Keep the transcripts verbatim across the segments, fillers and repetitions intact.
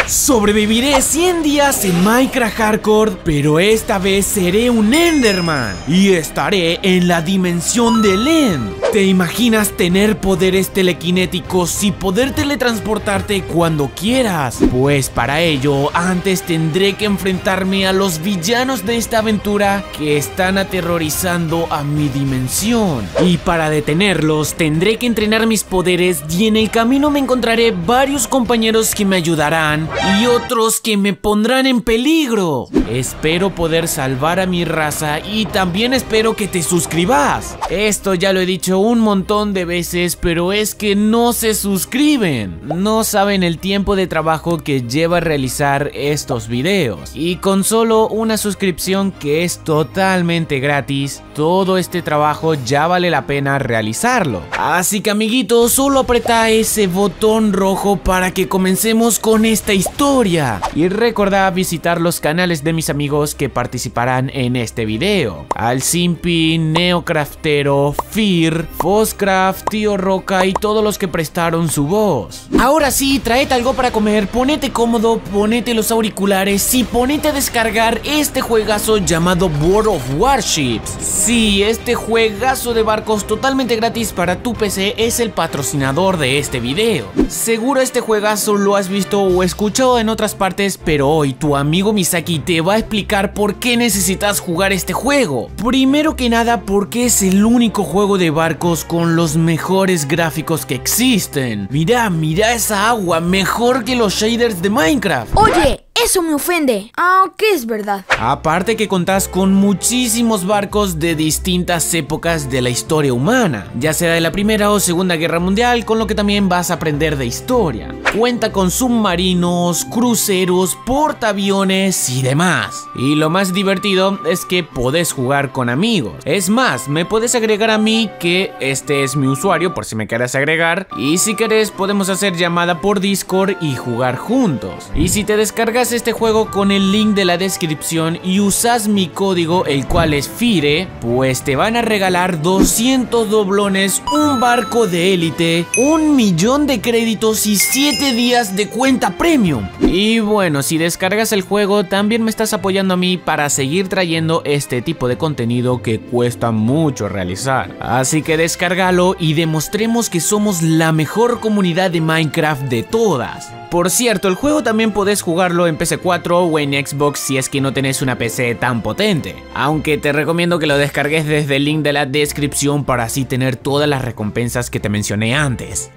Sobreviviré cien días en Minecraft Hardcore, pero esta vez seré un Enderman y estaré en la dimensión del End. ¿Te imaginas tener poderes telequinéticos y poder teletransportarte cuando quieras? Pues para ello, antes tendré que enfrentarme a los villanos de esta aventura que están aterrorizando a mi dimensión. Y para detenerlos, tendré que entrenar mis poderes y en el camino me encontraré varios compañeros que me ayudarán y otros que me pondrán en peligro. Espero poder salvar a mi raza y también espero que te suscribas. Esto ya lo he dicho un montón de veces, pero es que no se suscriben. No saben el tiempo de trabajo que lleva realizar estos videos. Y con solo una suscripción que es totalmente gratis, todo este trabajo ya vale la pena realizarlo. Así que amiguitos, solo apreta ese botón rojo para que comencemos con esta historia. Y recordad visitar los canales de mis amigos que participarán en este video: Alsimpi, Neocraftero, Fear, Foscraft, Tío Roca y todos los que prestaron su voz. Ahora sí, traed algo para comer, ponete cómodo, ponete los auriculares y ponete a descargar este juegazo llamado World of Warships. Sí, este juegazo de barcos totalmente gratis para tu P C es el patrocinador de este video. Seguro este juegazo lo has visto o escuchado en otras partes, pero hoy tu amigo Misaki te va a explicar por qué necesitas jugar este juego. Primero que nada, porque es el único juego de barcos con los mejores gráficos que existen. Mira, mira esa agua, mejor que los shaders de Minecraft. Oye, eso me ofende, aunque es verdad. Aparte que contás con muchísimos barcos de distintas épocas de la historia humana, ya sea de la Primera o Segunda Guerra Mundial, con lo que también vas a aprender de historia. Cuenta con submarinos, cruceros, portaaviones y demás. Y lo más divertido es que podés jugar con amigos. Es más, me puedes agregar a mí, que este es mi usuario por si me querés agregar, y si querés podemos hacer llamada por Discord y jugar juntos. Y si te descargas este juego con el link de la descripción y usas mi código, el cual es FIRE, pues te van a regalar doscientos doblones, un barco de élite, un millón de créditos y siete días de cuenta premium. Y bueno, si descargas el juego también me estás apoyando a mí para seguir trayendo este tipo de contenido que cuesta mucho realizar. Así que descárgalo y demostremos que somos la mejor comunidad de Minecraft de todas. Por cierto, el juego también podés jugarlo en P S cuatro o en Xbox si es que no tenés una P C tan potente, aunque te recomiendo que lo descargues desde el link de la descripción para así tener todas las recompensas que te mencioné antes.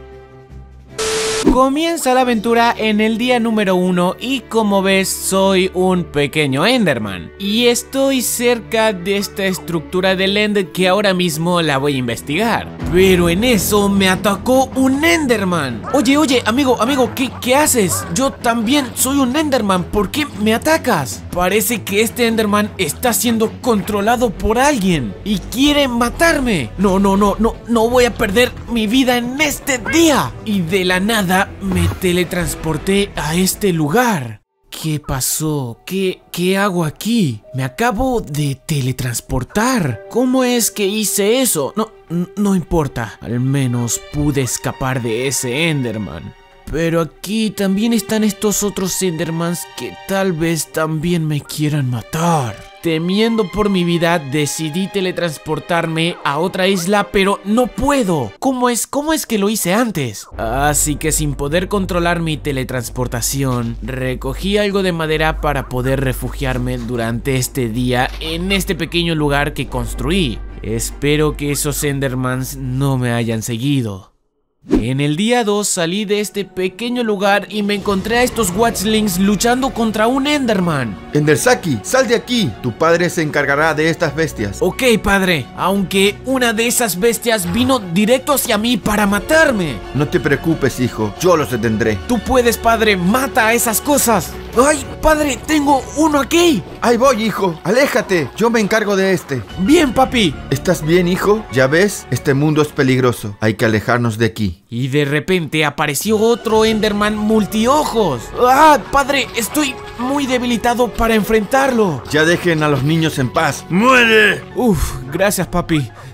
Comienza la aventura en el día número uno y como ves soy un pequeño Enderman y estoy cerca de esta estructura del End que ahora mismo la voy a investigar. Pero en eso me atacó un Enderman. Oye, oye, amigo, amigo, ¿qué, qué haces? Yo también soy un Enderman, ¿por qué me atacas? Parece que este Enderman está siendo controlado por alguien y quiere matarme. No, no, no, no, no voy a perder mi vida en este día. Y de la nada me teletransporté a este lugar. ¿Qué pasó? ¿Qué, qué hago aquí? Me acabo de teletransportar. ¿Cómo es que hice eso? No, no importa. Al menos pude escapar de ese Enderman. Pero aquí también están estos otros Endermans que tal vez también me quieran matar. Temiendo por mi vida, decidí teletransportarme a otra isla, pero no puedo. ¿Cómo es, cómo es que lo hice antes? Así que sin poder controlar mi teletransportación, recogí algo de madera para poder refugiarme durante este día en este pequeño lugar que construí. Espero que esos Endermans no me hayan seguido. En el día dos salí de este pequeño lugar y me encontré a estos Watchlings luchando contra un Enderman. Endersaki, sal de aquí, tu padre se encargará de estas bestias. Ok, padre, aunque una de esas bestias vino directo hacia mí para matarme. No te preocupes, hijo, yo los detendré. Tú puedes, padre, mata a esas cosas. ¡Ay, padre, tengo uno aquí! Ahí voy, hijo, aléjate, yo me encargo de este. Bien, papi. ¿Estás bien, hijo? Ya ves, este mundo es peligroso, hay que alejarnos de aquí. Y de repente apareció otro Enderman multiojos. ¡Ah, padre! Estoy muy debilitado para enfrentarlo. Ya dejen a los niños en paz. ¡Muere! Uf, gracias, papi.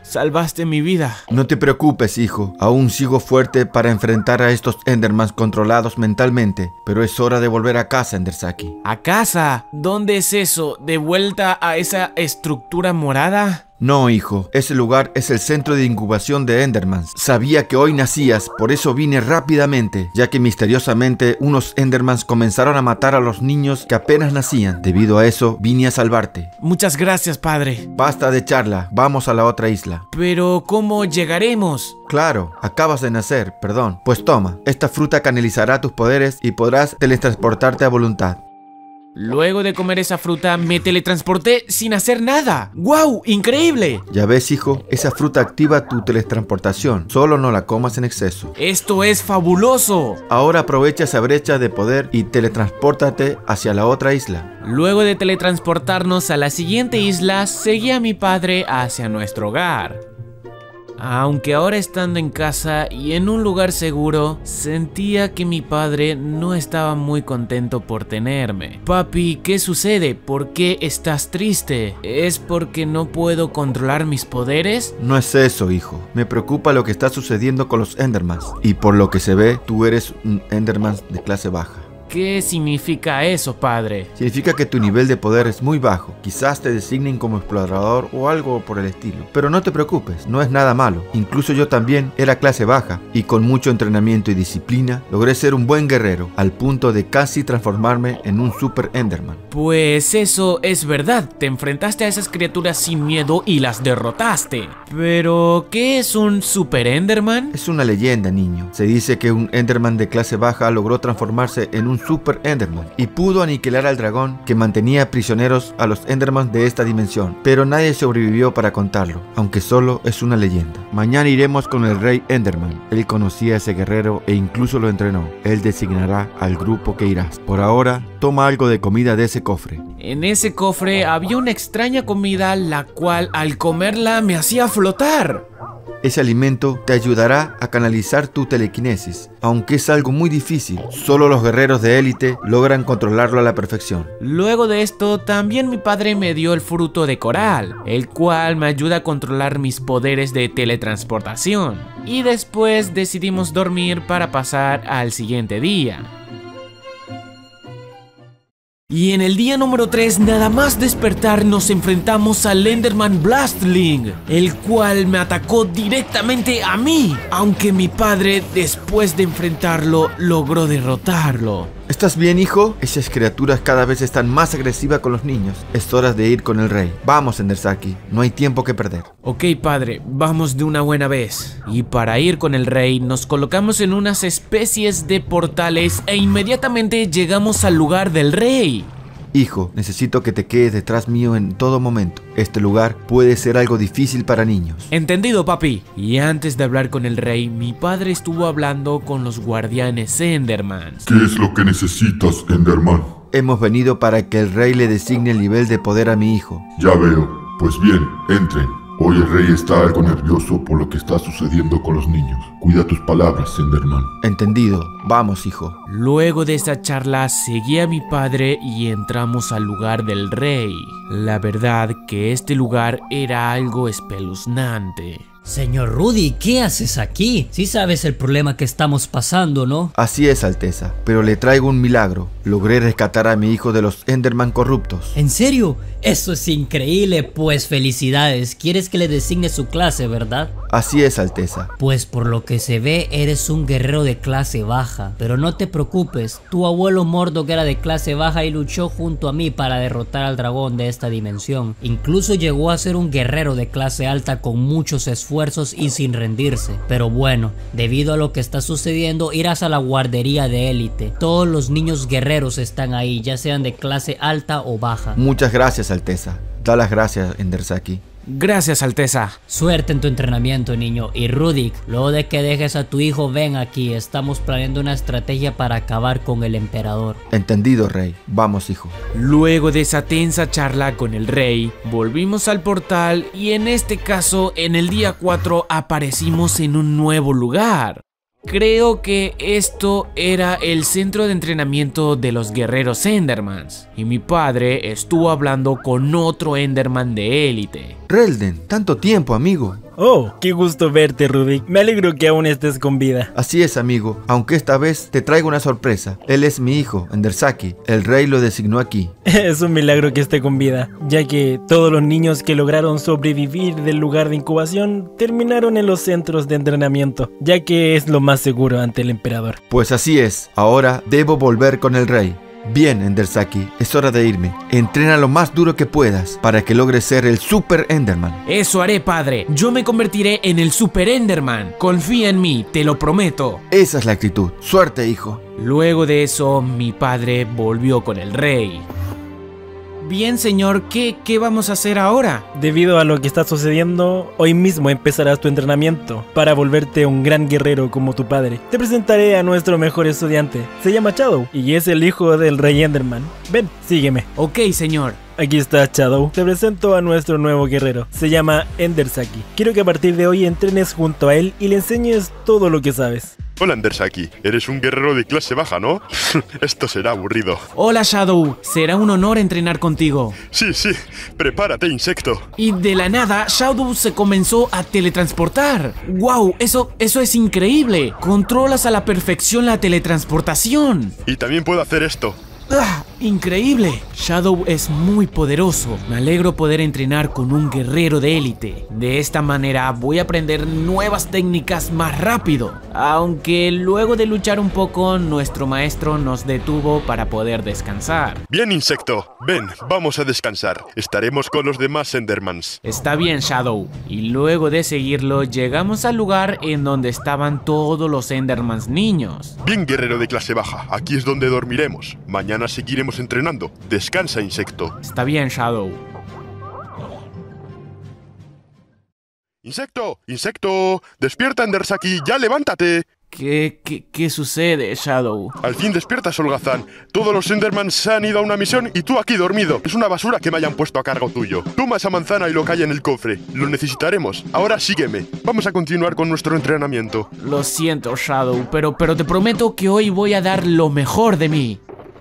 salvaste mi vida. No te preocupes, hijo. Aún sigo fuerte para enfrentar a estos Endermans controlados mentalmente. Pero es hora de volver a casa, Endersaki. ¿A casa? ¿Dónde es eso? ¿De vuelta a esa estructura morada? No, hijo, ese lugar es el centro de incubación de Endermans. Sabía que hoy nacías, por eso vine rápidamente, ya que misteriosamente unos Endermans comenzaron a matar a los niños que apenas nacían. Debido a eso, vine a salvarte. Muchas gracias, padre. Basta de charla, vamos a la otra isla. Pero, ¿cómo llegaremos? Claro, acabas de nacer, perdón. Pues toma, esta fruta canalizará tus poderes y podrás teletransportarte a voluntad. Luego de comer esa fruta, me teletransporté sin hacer nada. ¡Guau! ¡Increíble! Ya ves, hijo, esa fruta activa tu teletransportación. Solo no la comas en exceso. ¡Esto es fabuloso! Ahora aprovecha esa brecha de poder y teletranspórtate hacia la otra isla. Luego de teletransportarnos a la siguiente isla, seguí a mi padre hacia nuestro hogar. Aunque ahora estando en casa y en un lugar seguro, sentía que mi padre no estaba muy contento por tenerme. Papi, ¿qué sucede? ¿Por qué estás triste? ¿Es porque no puedo controlar mis poderes? No es eso, hijo. Me preocupa lo que está sucediendo con los Endermans. Y por lo que se ve, tú eres un Enderman de clase baja. ¿Qué significa eso, padre? Significa que tu nivel de poder es muy bajo. Quizás te designen como explorador o algo por el estilo. Pero no te preocupes, no es nada malo. Incluso yo también era clase baja y con mucho entrenamiento y disciplina logré ser un buen guerrero al punto de casi transformarme en un super Enderman. Pues eso es verdad, te enfrentaste a esas criaturas sin miedo y las derrotaste. Pero, ¿qué es un super Enderman? Es una leyenda, niño. Se dice que un Enderman de clase baja logró transformarse en un Super Enderman y pudo aniquilar al dragón que mantenía prisioneros a los Enderman de esta dimensión, pero nadie sobrevivió para contarlo, aunque solo es una leyenda. Mañana iremos con el rey Enderman. Él conocía a ese guerrero e incluso lo entrenó. Él designará al grupo que irás. Por ahora, toma algo de comida de ese cofre. En ese cofre había una extraña comida la cual al comerla me hacía flotar. Ese alimento te ayudará a canalizar tu telequinesis, aunque es algo muy difícil. Solo los guerreros de élite logran controlarlo a la perfección. Luego de esto, también mi padre me dio el fruto de coral, el cual me ayuda a controlar mis poderes de teletransportación. Y después decidimos dormir para pasar al siguiente día. Y en el día número tres, nada más despertar, nos enfrentamos al Enderman Blastling, el cual me atacó directamente a mí, aunque mi padre, después de enfrentarlo, logró derrotarlo. ¿Estás bien, hijo? Esas criaturas cada vez están más agresivas con los niños. Es hora de ir con el rey. Vamos, Endersaki, no hay tiempo que perder. Ok, padre, vamos de una buena vez. Y para ir con el rey, nos colocamos en unas especies de portales e inmediatamente llegamos al lugar del rey. Hijo, necesito que te quedes detrás mío en todo momento. Este lugar puede ser algo difícil para niños. Entendido, papi. Y antes de hablar con el rey, mi padre estuvo hablando con los guardianes Endermans. ¿Qué es lo que necesitas, Enderman? Hemos venido para que el rey le designe el nivel de poder a mi hijo. Ya veo. Pues bien, entren. Hoy el rey está algo nervioso por lo que está sucediendo con los niños. Cuida tus palabras, Enderman. Entendido. Vamos, hijo. Luego de esa charla, seguí a mi padre y entramos al lugar del rey. La verdad que este lugar era algo espeluznante. Señor Rudy, ¿qué haces aquí? Sí sabes el problema que estamos pasando, ¿no? Así es, Alteza, pero le traigo un milagro. Logré rescatar a mi hijo de los Enderman corruptos. ¿En serio? Eso es increíble, pues felicidades. ¿Quieres que le designe su clase, verdad? Así es, Alteza. Pues por lo que se ve, eres un guerrero de clase baja. Pero no te preocupes, tu abuelo Mordok era de clase baja y luchó junto a mí para derrotar al dragón de esta dimensión. Incluso llegó a ser un guerrero de clase alta con muchos esfuerzos y sin rendirse. Pero bueno, debido a lo que está sucediendo, irás a la guardería de élite. Todos los niños guerreros están ahí, ya sean de clase alta o baja. Muchas gracias, Alteza. Da las gracias, Endersaki. Gracias, Alteza. Suerte en tu entrenamiento, niño. Y Rudik, luego de que dejes a tu hijo, ven aquí. Estamos planeando una estrategia para acabar con el emperador. Entendido, rey. Vamos, hijo. Luego de esa tensa charla con el rey, volvimos al portal y en este caso, en el día cuatro, aparecimos en un nuevo lugar. Creo que esto era el centro de entrenamiento de los guerreros Endermans, y mi padre estuvo hablando con otro Enderman de élite. Relden, tanto tiempo, amigo. Oh, qué gusto verte, Rubik. Me alegro que aún estés con vida. Así es, amigo, aunque esta vez te traigo una sorpresa. Él es mi hijo, Endersaki. El rey lo designó aquí. Es un milagro que esté con vida, ya que todos los niños que lograron sobrevivir del lugar de incubación terminaron en los centros de entrenamiento, ya que es lo más seguro ante el emperador. Pues así es, ahora debo volver con el rey. Bien, Endersaki, es hora de irme. Entrena lo más duro que puedas para que logres ser el Super Enderman. Eso haré, padre. Yo me convertiré en el Super Enderman. Confía en mí, te lo prometo. Esa es la actitud. Suerte, hijo. Luego de eso, mi padre volvió con el rey. Bien, señor, ¿qué, qué vamos a hacer ahora? Debido a lo que está sucediendo, hoy mismo empezarás tu entrenamiento para volverte un gran guerrero como tu padre. Te presentaré a nuestro mejor estudiante. Se llama Shadow y es el hijo del rey Enderman. Ven, sígueme. Ok, señor. Aquí está Shadow. Te presento a nuestro nuevo guerrero. Se llama Endersaki. Quiero que a partir de hoy entrenes junto a él y le enseñes todo lo que sabes. Hola, Endersaki. Eres un guerrero de clase baja, ¿no? Esto será aburrido. Hola, Shadow. Será un honor entrenar contigo. Sí, sí. Prepárate, insecto. Y de la nada, Shadow se comenzó a teletransportar. ¡Wow! Eso, eso es increíble. Controlas a la perfección la teletransportación. Y también puedo hacer esto. ¡Ah! ¡Increíble! Shadow es muy poderoso. Me alegro poder entrenar con un guerrero de élite. De esta manera voy a aprender nuevas técnicas más rápido. Aunque luego de luchar un poco, nuestro maestro nos detuvo para poder descansar. Bien, insecto. Ven, vamos a descansar. Estaremos con los demás Endermans. Está bien, Shadow. Y luego de seguirlo, llegamos al lugar en donde estaban todos los Endermans niños. Bien, guerrero de clase baja. Aquí es donde dormiremos. Mañana seguiremos entrenando. Descansa, insecto. Está bien, Shadow. ¡Insecto! ¡Insecto! ¡Despierta, Endersaki! ¡Ya levántate! ¿Qué, qué, qué sucede, Shadow? Al fin despiertas, holgazán. Todos los Endermans se han ido a una misión y tú aquí dormido. Es una basura que me hayan puesto a cargo tuyo. Toma esa manzana y lo que hay en el cofre. Lo necesitaremos. Ahora sígueme. Vamos a continuar con nuestro entrenamiento. Lo siento, Shadow, pero, pero te prometo que hoy voy a dar lo mejor de mí.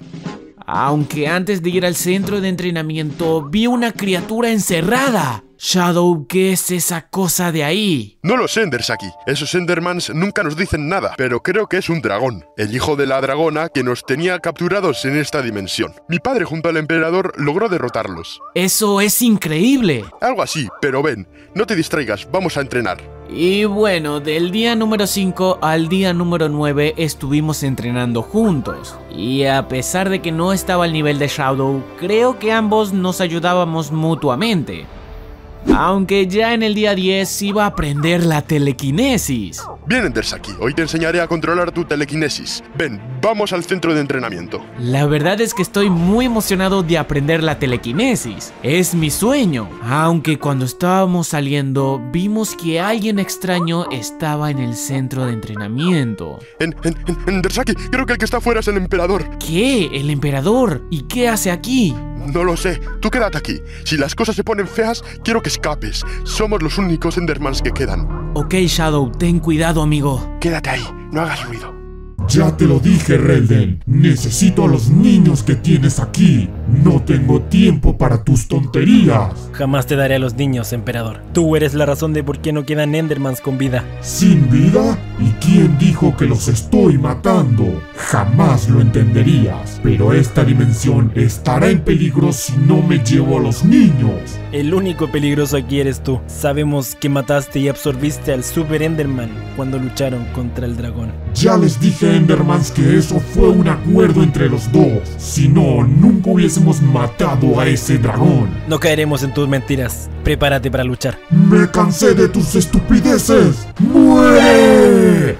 Aunque antes de ir al centro de entrenamiento, vi una criatura encerrada. Shadow, ¿qué es esa cosa de ahí? No lo sé, Endersaki. Esos Endermans nunca nos dicen nada, pero creo que es un dragón. El hijo de la dragona que nos tenía capturados en esta dimensión. Mi padre junto al emperador logró derrotarlos. ¡Eso es increíble! Algo así, pero ven, no te distraigas, vamos a entrenar. Y bueno, del día número cinco al día número nueve estuvimos entrenando juntos. Y a pesar de que no estaba al nivel de Shadow, creo que ambos nos ayudábamos mutuamente. Aunque ya en el día diez iba a aprender la telequinesis. Bien, Endersaki, hoy te enseñaré a controlar tu telequinesis. Ven, vamos al centro de entrenamiento. La verdad es que estoy muy emocionado de aprender la telequinesis. Es mi sueño. Aunque cuando estábamos saliendo, vimos que alguien extraño estaba en el centro de entrenamiento. En, en, en, Endersaki, creo que el que está afuera es el emperador. ¿Qué? ¿El emperador? ¿Y qué hace aquí? No lo sé, tú quédate aquí. Si las cosas se ponen feas, quiero que escapes. Somos los únicos Endermans que quedan. Ok, Shadow, ten cuidado, amigo. Quédate ahí, no hagas ruido. Ya te lo dije, Relden. Necesito a los niños que tienes aquí. No tengo tiempo para tus tonterías. Jamás te daré a los niños, emperador. Tú eres la razón de por qué no quedan Endermans con vida. ¿Sin vida? ¿Y quién dijo que los estoy matando? Jamás lo entenderías. Pero esta dimensión estará en peligro si no me llevo a los niños. El único peligroso aquí eres tú. Sabemos que mataste y absorbiste al Super Enderman cuando lucharon contra el dragón. Ya les dije, Endermans, que eso fue un acuerdo entre los dos. Si no, nunca hubiésemos matado a ese dragón. No caeremos en tus mentiras. Prepárate para luchar. Me cansé de tus estupideces. ¡Muere!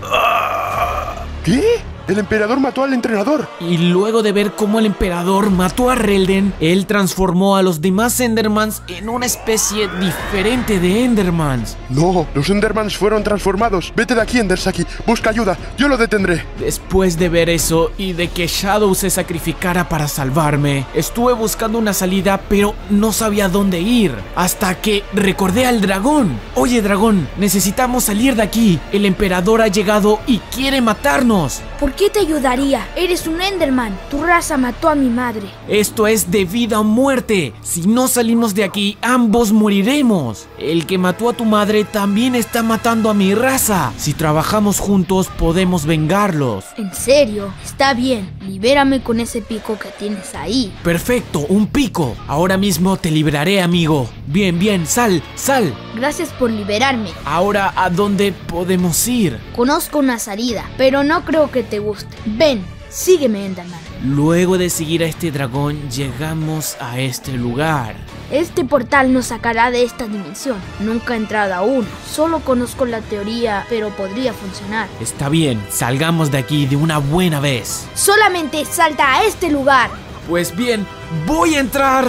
¿Qué? El emperador mató al entrenador. Y luego de ver cómo el emperador mató a Relden, él transformó a los demás Endermans en una especie diferente de Endermans. No, los Endermans fueron transformados. Vete de aquí, Endersaki. Busca ayuda. Yo lo detendré. Después de ver eso y de que Shadow se sacrificara para salvarme, estuve buscando una salida, pero no sabía dónde ir. Hasta que recordé al dragón. Oye, dragón, necesitamos salir de aquí. El emperador ha llegado y quiere matarnos. ¿Por ¿Por qué te ayudaría? Eres un Enderman. Tu raza mató a mi madre. Esto es de vida o muerte. Si no salimos de aquí, ambos moriremos. El que mató a tu madre también está matando a mi raza. Si trabajamos juntos, podemos vengarlos. ¿En serio? Está bien. Libérame con ese pico que tienes ahí. Perfecto, un pico. Ahora mismo te liberaré, amigo. Bien, bien, sal, sal. Gracias por liberarme. Ahora, ¿a dónde podemos ir? Conozco una salida, pero no creo que te guste. Ven, sígueme, Enderman. Luego de seguir a este dragón, llegamos a este lugar. Este portal nos sacará de esta dimensión. Nunca he entrado aún. Solo conozco la teoría, pero podría funcionar. Está bien, salgamos de aquí de una buena vez. Solamente salta a este lugar. Pues bien, voy a entrar.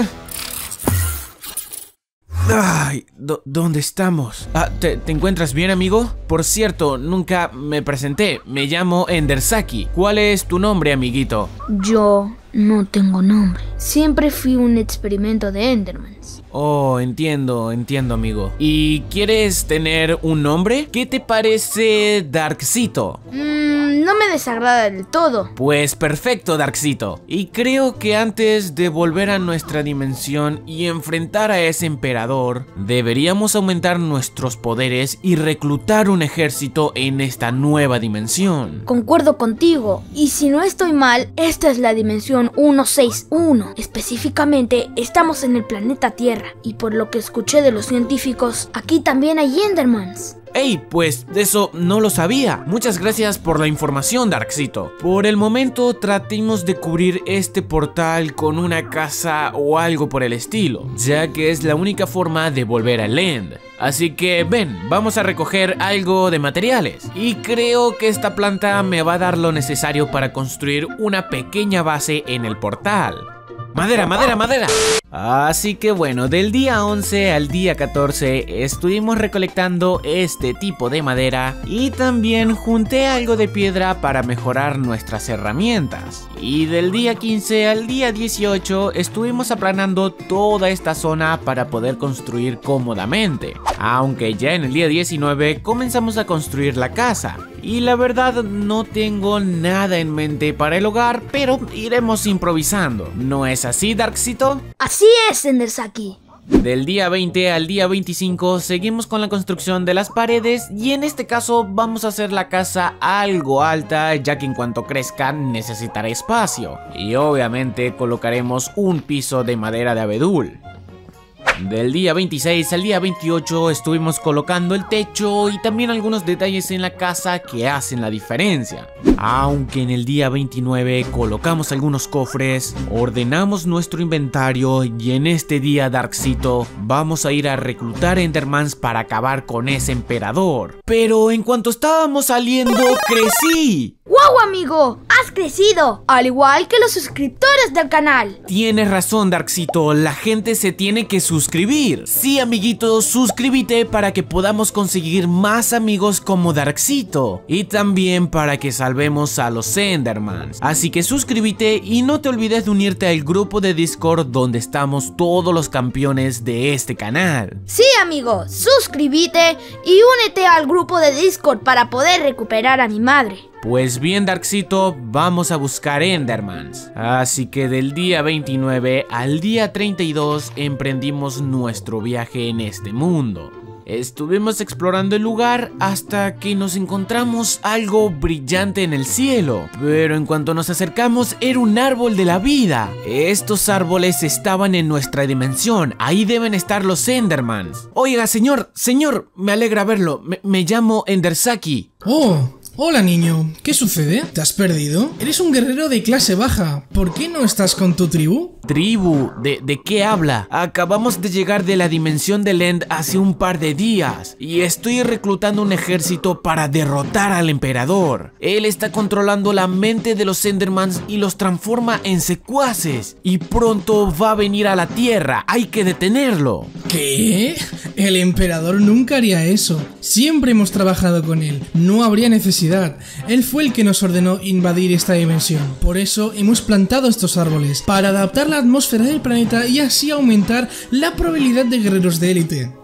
Ay, ¿dónde estamos? Ah, ¿te, ¿te encuentras bien, amigo? Por cierto, nunca me presenté. Me llamo Endersaki. ¿Cuál es tu nombre, amiguito? Yo no tengo nombre. Siempre fui un experimento de Endermans. Oh, entiendo, entiendo, amigo. ¿Y quieres tener un nombre? ¿Qué te parece Darkzito? Mmm, no me desagrada del todo. Pues perfecto, Darkzito. Y creo que antes de volver a nuestra dimensión y enfrentar a ese emperador, deberíamos aumentar nuestros poderes y reclutar un ejército en esta nueva dimensión. Concuerdo contigo. Y si no estoy mal, esta es la dimensión ciento sesenta y uno. Específicamente, estamos en el planeta Tierra. Y por lo que escuché de los científicos, aquí también hay Endermans. ¡Ey! Pues de eso no lo sabía. Muchas gracias por la información, Darkzito. Por el momento tratemos de cubrir este portal con una casa o algo por el estilo, ya que es la única forma de volver al End. Así que ven, vamos a recoger algo de materiales. Y creo que esta planta me va a dar lo necesario para construir una pequeña base en el portal. Madera, madera, madera. Así que bueno, del día once al día catorce estuvimos recolectando este tipo de madera y también junté algo de piedra para mejorar nuestras herramientas. Y del día quince al día dieciocho estuvimos aplanando toda esta zona para poder construir cómodamente. Aunque ya en el día diecinueve comenzamos a construir la casa. Y la verdad no tengo nada en mente para el hogar, pero iremos improvisando. ¿No es así, Darkzito? Así es, Endersaki. Del día veinte al día veinticinco seguimos con la construcción de las paredes y en este caso vamos a hacer la casa algo alta, ya que en cuanto crezca necesitará espacio. Y obviamente colocaremos un piso de madera de abedul. Del día veintiséis al día veintiocho estuvimos colocando el techo y también algunos detalles en la casa que hacen la diferencia. Aunque en el día veintinueve colocamos algunos cofres, ordenamos nuestro inventario y en este día, Darkzito, vamos a ir a reclutar Endermans para acabar con ese emperador. Pero en cuanto estábamos saliendo, crecí. ¡Wow, amigo! ¡Has crecido! Al igual que los suscriptores del canal. Tienes razón, Darkzito, la gente se tiene que suscribir. Sí, amiguito, suscríbete para que podamos conseguir más amigos como Darkzito. Y también para que salvemos a los Endermans. Así que suscríbete y no te olvides de unirte al grupo de Discord donde estamos todos los campeones de este canal. Sí, amigo, suscríbete y únete al grupo de Discord para poder recuperar a mi madre. Pues bien, Darkzito, vamos a buscar Endermans. Así que del día veintinueve al día treinta y dos emprendimos nuestro viaje en este mundo. Estuvimos explorando el lugar hasta que nos encontramos algo brillante en el cielo. Pero en cuanto nos acercamos era un árbol de la vida. Estos árboles estaban en nuestra dimensión. Ahí deben estar los Endermans. Oiga, señor, señor, me alegra verlo. Me, me llamo Endersaki. Oh, hola niño, ¿qué sucede? ¿Te has perdido? Eres un guerrero de clase baja, ¿por qué no estás con tu tribu? ¿Tribu? ¿De, de qué habla? Acabamos de llegar de la dimensión del End hace un par de días y estoy reclutando un ejército para derrotar al emperador. Él está controlando la mente de los Endermans y los transforma en secuaces y pronto va a venir a la tierra, hay que detenerlo. ¿Qué? El emperador nunca haría eso, siempre hemos trabajado con él, no habría necesidad. Él fue el que nos ordenó invadir esta dimensión, por eso hemos plantado estos árboles, para adaptar la atmósfera del planeta y así aumentar la probabilidad de guerreros de élite.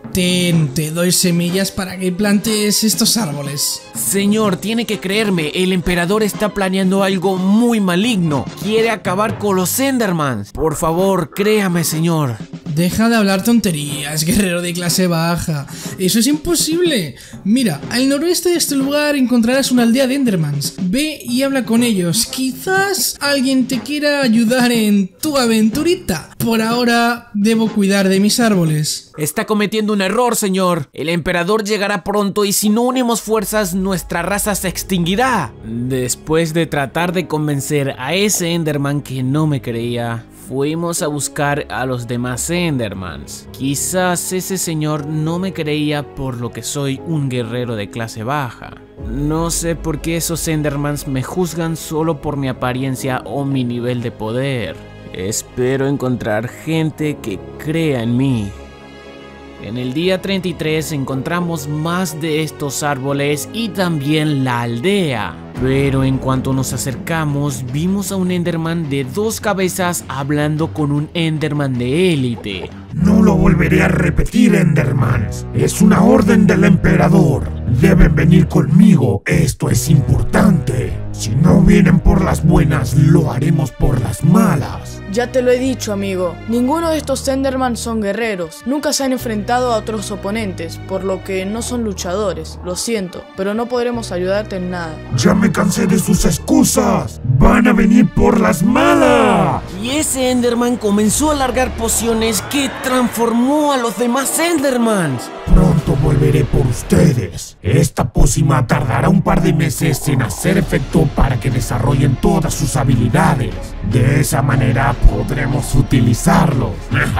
Ten, te doy semillas para que plantes estos árboles. Señor, tiene que creerme, el emperador está planeando algo muy maligno. Quiere acabar con los Endermans. Por favor, créame, señor. Deja de hablar tonterías, guerrero de clase baja. Eso es imposible. Mira, al noroeste de este lugar encontrarás una aldea de Endermans. Ve y habla con ellos. Quizás alguien te quiera ayudar en tu aventurita. Por ahora, debo cuidar de mis árboles. Está cometiendo un error, señor. El emperador llegará pronto y si no unimos fuerzas, nuestra raza se extinguirá. Después de tratar de convencer a ese Enderman que no me creía, fuimos a buscar a los demás Endermans. Quizás ese señor no me creía por lo que soy un guerrero de clase baja. No sé por qué esos Endermans me juzgan solo por mi apariencia o mi nivel de poder. Espero encontrar gente que crea en mí. En el día treinta y tres encontramos más de estos árboles y también la aldea. Pero en cuanto nos acercamos, vimos a un Enderman de dos cabezas hablando con un Enderman de élite. No lo volveré a repetir, Endermans. Es una orden del emperador. Deben venir conmigo, esto es importante. Si no vienen por las buenas, lo haremos por las malas. Ya te lo he dicho, amigo. Ninguno de estos Enderman son guerreros. Nunca se han enfrentado a otros oponentes, por lo que no son luchadores. Lo siento, pero no podremos ayudarte en nada. Ya me cansé de sus excusas. Van a venir por las malas. Y ese Enderman comenzó a largar pociones que transformó a los demás Endermans. Pronto volveré por ustedes. Esta pócima tardará un par de meses en hacer efecto para que desarrollen todas sus habilidades. De esa manera podremos utilizarlos.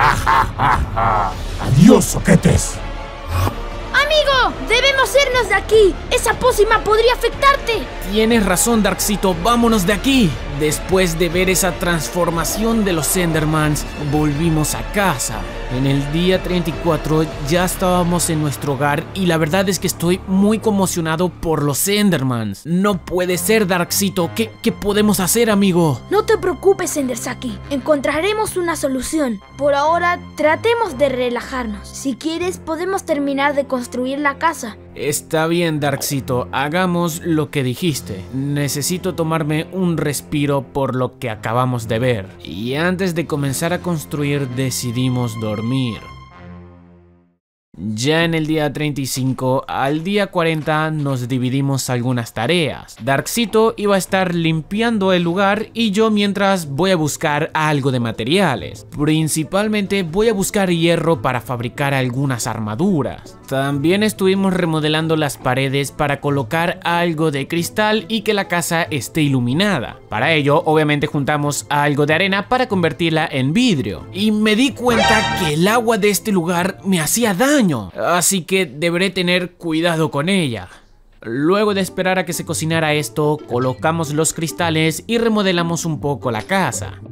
Adiós, soquetes. ¡Amigo! ¡Debemos irnos de aquí! ¡Esa pócima podría afectarte! Tienes razón, Darkcito, vámonos de aquí. Después de ver esa transformación de los Endermans, volvimos a casa. En el día treinta y cuatro ya estábamos en nuestro hogar y la verdad es que estoy muy conmocionado por los Endermans. No puede ser, Darkcito. ¿Qué, qué podemos hacer, amigo? No te preocupes, Endersaki. Encontraremos una solución. Por ahora, tratemos de relajarnos. Si quieres, podemos terminar de construir la casa. Está bien, Darkcito. Hagamos lo que dijiste. Necesito tomarme un respiro por lo que acabamos de ver. Y antes de comenzar a construir, decidimos dormir. Ya en el día treinta y cinco al día cuarenta nos dividimos algunas tareas. Darkcito iba a estar limpiando el lugar y yo mientras voy a buscar algo de materiales. Principalmente voy a buscar hierro para fabricar algunas armaduras. También estuvimos remodelando las paredes para colocar algo de cristal y que la casa esté iluminada. Para ello, obviamente juntamos algo de arena para convertirla en vidrio. Y me di cuenta que el agua de este lugar me hacía daño, así que deberé tener cuidado con ella. Luego de esperar a que se cocinara esto, colocamos los cristales y remodelamos un poco la casa.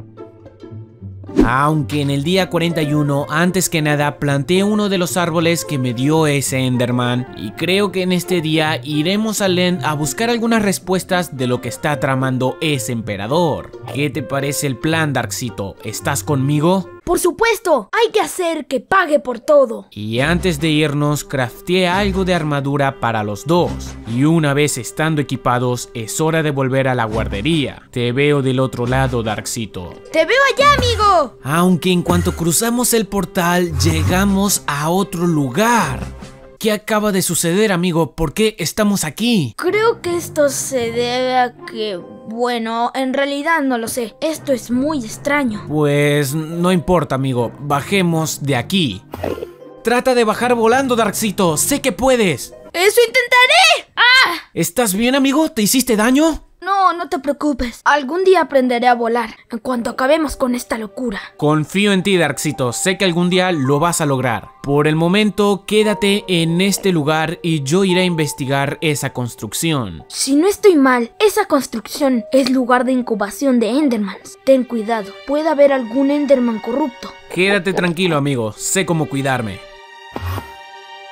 Aunque en el día cuarenta y uno, antes que nada, planté uno de los árboles que me dio ese Enderman. Y creo que en este día iremos al End a buscar algunas respuestas de lo que está tramando ese emperador. ¿Qué te parece el plan, Darkcito? ¿Estás conmigo? ¡Por supuesto! Hay que hacer que pague por todo. Y antes de irnos, crafteé algo de armadura para los dos. Y una vez estando equipados, es hora de volver a la guardería. Te veo del otro lado, Darkcito. ¡Te veo allá, amigo! Aunque en cuanto cruzamos el portal, llegamos a otro lugar. ¿Qué acaba de suceder, amigo? ¿Por qué estamos aquí? Creo que esto se debe a que... Bueno, en realidad no lo sé. Esto es muy extraño. Pues no importa, amigo. Bajemos de aquí. Trata de bajar volando, Darkcito. Sé que puedes. ¡Eso intentaré! ¡Ah! ¿Estás bien, amigo? ¿Te hiciste daño? No, no te preocupes. Algún día aprenderé a volar, en cuanto acabemos con esta locura. Confío en ti, Darkcito. Sé que algún día lo vas a lograr. Por el momento, quédate en este lugar y yo iré a investigar esa construcción. Si no estoy mal, esa construcción es lugar de incubación de Endermans. Ten cuidado, puede haber algún Enderman corrupto. Quédate tranquilo, amigo. Sé cómo cuidarme.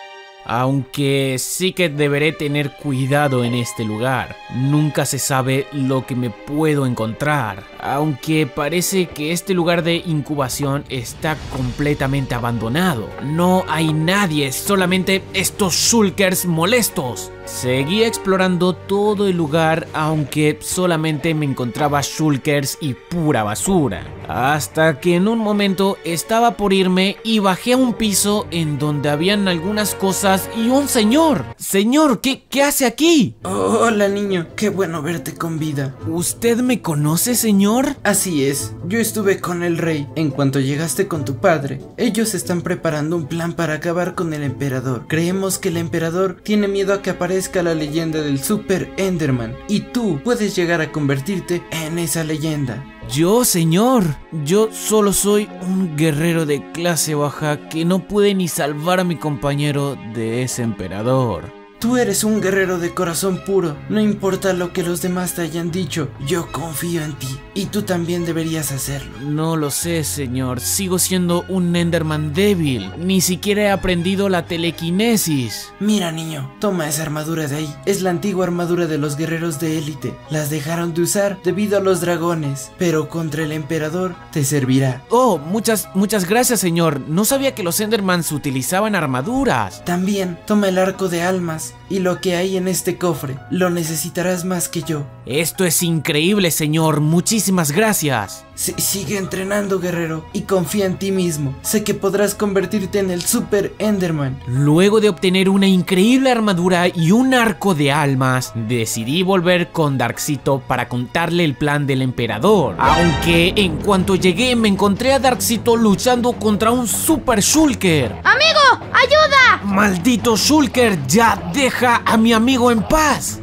aunque sí que deberé tener cuidado en este lugar. Nunca se sabe lo que me puedo encontrar, aunque parece que este lugar de incubación está completamente abandonado. No hay nadie, solamente estos shulkers molestos. Seguí explorando todo el lugar, aunque solamente me encontraba shulkers y pura basura, hasta que en un momento estaba por irme y bajé a un piso en donde habían algunas cosas y un señor. Señor, ¿qué, qué hace aquí? Oh, hola niño, qué bueno verte con vida. ¿Usted me conoce, señor? Así es, yo estuve con el rey en cuanto llegaste con tu padre. Ellos están preparando un plan para acabar con el emperador. Creemos que el emperador tiene miedo a que aparezca la leyenda del Super Enderman, y tú puedes llegar a convertirte en esa leyenda. Yo, señor, yo solo soy un guerrero de clase baja que no puede ni salvar a mi compañero de ese emperador. Tú eres un guerrero de corazón puro, no importa lo que los demás te hayan dicho, yo confío en ti, y tú también deberías hacerlo. No lo sé, señor, sigo siendo un Enderman débil, ni siquiera he aprendido la telequinesis. Mira niño, toma esa armadura de ahí, es la antigua armadura de los guerreros de élite, las dejaron de usar debido a los dragones, pero contra el emperador te servirá. Oh, muchas, muchas gracias, señor, no sabía que los Endermans utilizaban armaduras. También toma el arco de almas y lo que hay en este cofre, lo necesitarás más que yo. Esto es increíble, señor, muchísimas gracias. S- sigue entrenando, guerrero, y confía en ti mismo. Sé que podrás convertirte en el Super Enderman. Luego de obtener una increíble armadura y un arco de almas, decidí volver con Darkseid para contarle el plan del emperador. Aunque en cuanto llegué me encontré a Darkseid luchando contra un Super Shulker. ¡Amigo! ¡Ayuda! ¡Maldito Shulker! ¡Ya deja a mi amigo en paz!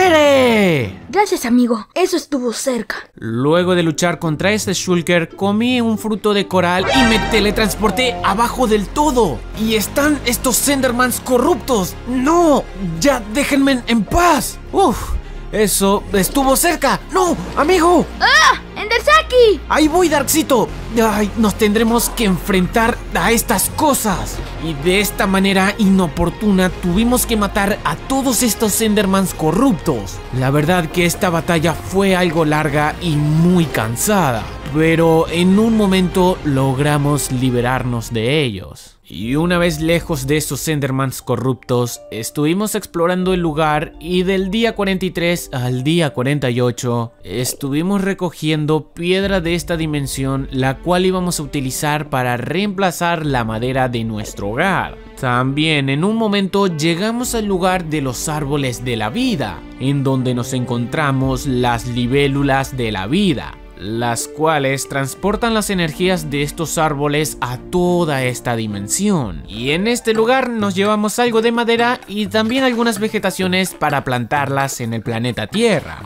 ¡Muere! Gracias, amigo. Eso estuvo cerca. Luego de luchar contra este Shulker, comí un fruto de coral y me teletransporté abajo del todo. Y están estos Endermans corruptos. ¡No! ¡Ya déjenme en paz! ¡Uf! Eso estuvo cerca. ¡No, amigo! ¡Ah! ¡Endersaki! ¡Ahí voy, Darkseid! ¡Ay! Nos tendremos que enfrentar a estas cosas. Y de esta manera inoportuna tuvimos que matar a todos estos Endermans corruptos. La verdad que esta batalla fue algo larga y muy cansada, pero en un momento logramos liberarnos de ellos. Y una vez lejos de esos Endermans corruptos, estuvimos explorando el lugar y del día cuarenta y tres al día cuarenta y ocho estuvimos recogiendo piedra de esta dimensión, la cual íbamos a utilizar para reemplazar la madera de nuestro hogar. También en un momento llegamos al lugar de los árboles de la vida, en donde nos encontramos las libélulas de la vida, las cuales transportan las energías de estos árboles a toda esta dimensión. Y en este lugar nos llevamos algo de madera y también algunas vegetaciones para plantarlas en el planeta Tierra.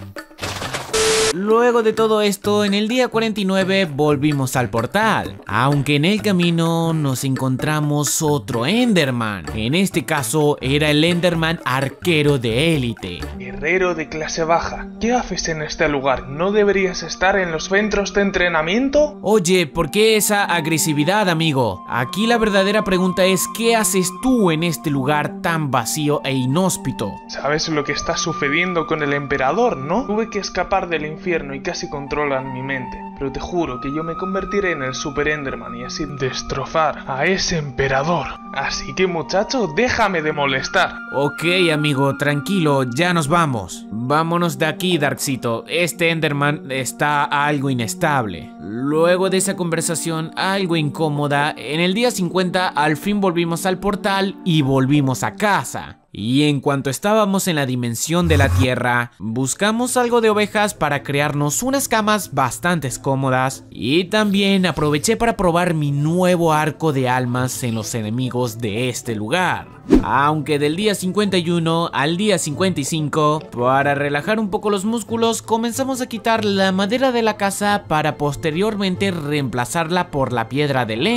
Luego de todo esto, en el día cuarenta y nueve volvimos al portal, aunque en el camino nos encontramos otro Enderman. En este caso era el Enderman arquero de élite. Guerrero de clase baja, ¿qué haces en este lugar? ¿No deberías estar en los centros de entrenamiento? Oye, ¿por qué esa agresividad, amigo? Aquí la verdadera pregunta es, ¿qué haces tú en este lugar tan vacío e inhóspito? ¿Sabes lo que está sucediendo con el emperador, no? Tuve que escapar del infierno y casi controlan mi mente, pero te juro que yo me convertiré en el Super Enderman y así destrozar a ese emperador. Así que muchacho, déjame de molestar. Ok, amigo, tranquilo, ya nos vamos. Vámonos de aquí, Darkseid. Este Enderman está algo inestable. Luego de esa conversación algo incómoda, en el día cincuenta al fin volvimos al portal y volvimos a casa. Y en cuanto estábamos en la dimensión de la Tierra, buscamos algo de ovejas para crearnos unas camas bastante cómodas. Y también aproveché para probar mi nuevo arco de almas en los enemigos de este lugar. Aunque del día cincuenta y uno al día cincuenta y cinco, para relajar un poco los músculos, comenzamos a quitar la madera de la casa para posteriormente reemplazarla por la piedra del End.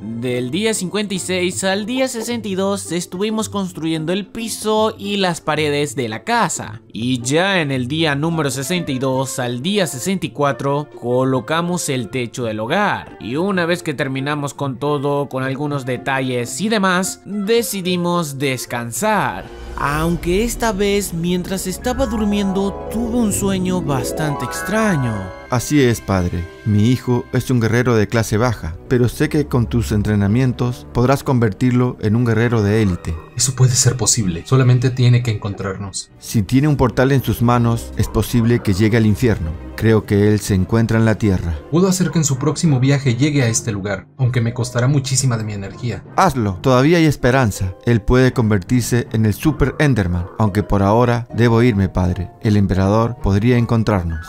Del día cincuenta y seis al día sesenta y dos estuvimos construyendo el piso y las paredes de la casa. Y ya en el día número sesenta y dos al día sesenta y cuatro colocamos el techo del hogar. Y una vez que terminamos con todo, con algunos detalles y demás, decidimos descansar. Aunque esta vez, mientras estaba durmiendo, tuve un sueño bastante extraño. Así es, padre. Mi hijo es un guerrero de clase baja, pero sé que con tus entrenamientos podrás convertirlo en un guerrero de élite. Eso puede ser posible, solamente tiene que encontrarnos. Si tiene un portal en sus manos, es posible que llegue al infierno. Creo que él se encuentra en la tierra. Puedo hacer que en su próximo viaje llegue a este lugar, aunque me costará muchísima de mi energía. Hazlo, todavía hay esperanza. Él puede convertirse en el Super Enderman, aunque por ahora debo irme, padre. El emperador podría encontrarnos.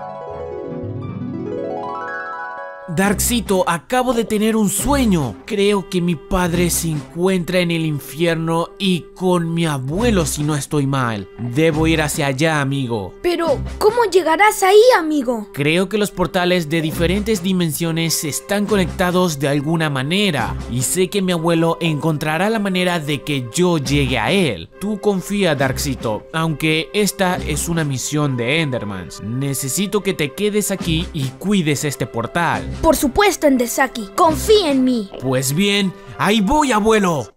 Darkcito, acabo de tener un sueño. Creo que mi padre se encuentra en el infierno y con mi abuelo, si no estoy mal. Debo ir hacia allá, amigo. Pero, ¿cómo llegarás ahí, amigo? Creo que los portales de diferentes dimensiones están conectados de alguna manera. Y sé que mi abuelo encontrará la manera de que yo llegue a él. Tú confía, Darkcito, aunque esta es una misión de Endermans. Necesito que te quedes aquí y cuides este portal. Por supuesto, Endersaki, confía en mí. Pues bien, ahí voy, abuelo.